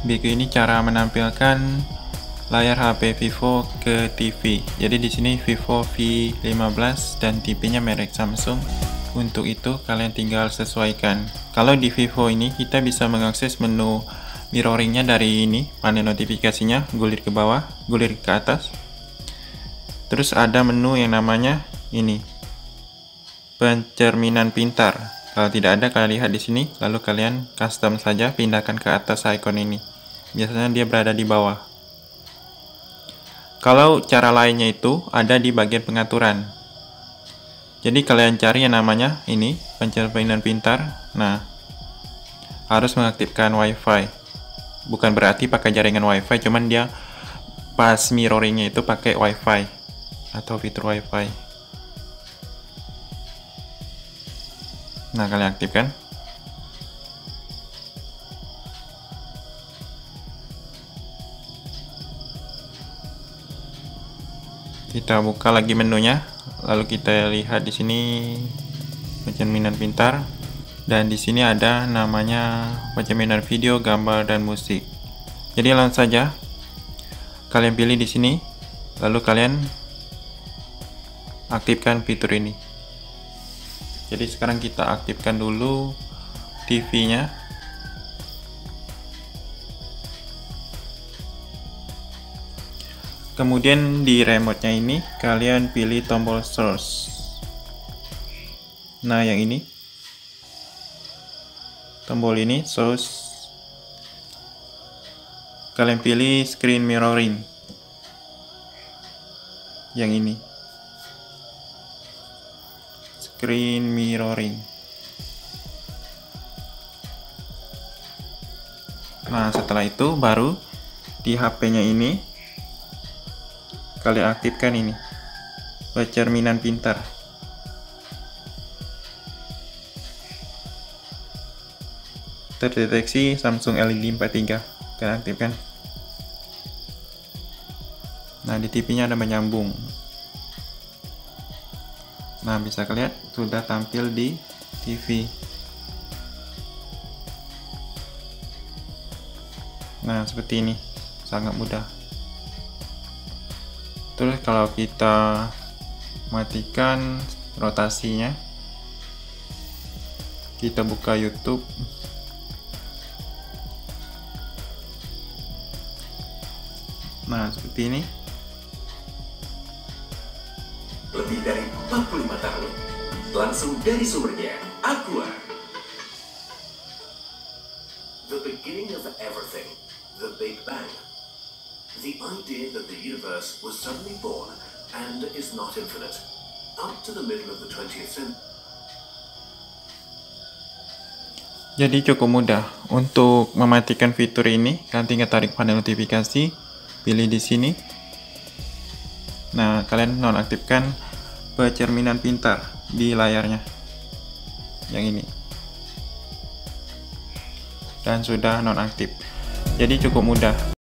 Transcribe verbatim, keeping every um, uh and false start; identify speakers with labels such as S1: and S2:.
S1: Berikut ini cara menampilkan layar H P Vivo ke T V. Jadi di sini Vivo V lima belas dan T V-nya merek Samsung. Untuk itu kalian tinggal sesuaikan. Kalau di Vivo ini kita bisa mengakses menu mirroringnya dari ini, panel notifikasinya, gulir ke bawah, gulir ke atas. Terus ada menu yang namanya ini, pencerminan pintar. Kalau tidak ada, kalian lihat di sini, lalu kalian custom saja, pindahkan ke atas icon ini. Biasanya dia berada di bawah. Kalau cara lainnya itu ada di bagian pengaturan. Jadi kalian cari yang namanya ini, pencerminan pintar. Nah, harus mengaktifkan WiFi. Bukan berarti pakai jaringan WiFi, cuman dia pas mirroringnya itu pakai WiFi atau fitur WiFi. Nah, kalian aktifkan. Kita buka lagi menunya, lalu kita lihat di sini pencerminan pintar, dan di sini ada namanya pencerminan video, gambar, dan musik. Jadi langsung saja kalian pilih di sini, lalu kalian aktifkan fitur ini. Jadi sekarang kita aktifkan dulu T V-nya. Kemudian di remote-nya ini kalian pilih tombol source. Nah, yang ini. Tombol ini source. Kalian pilih screen mirroring. Yang ini. Screen mirroring. Nah, setelah itu baru di H P-nya ini kalian aktifkan ini, pencerminan pintar. Terdeteksi Samsung L E D empat tiga. Kalian aktifkan. Nah, di T V-nya ada menyambung. Nah, bisa kalian sudah tampil di T V. Nah, seperti ini. Sangat mudah. Terus kalau kita matikan rotasinya, kita buka YouTube. Nah, seperti ini.
S2: Lebih dari empat puluh lima tahun, langsung dari sumbernya, Aqua. The beginning of everything, the Big Bang. The idea that the universe was suddenly born and is not infinite. Up to the middle of the twentieth century.
S1: Jadi cukup mudah. Untuk mematikan fitur ini, kalian tinggal tarik panel notifikasi, pilih di sini. Nah, kalian nonaktifkan pencerminan pintar di layarnya. Yang ini. Dan sudah nonaktif. Jadi cukup mudah.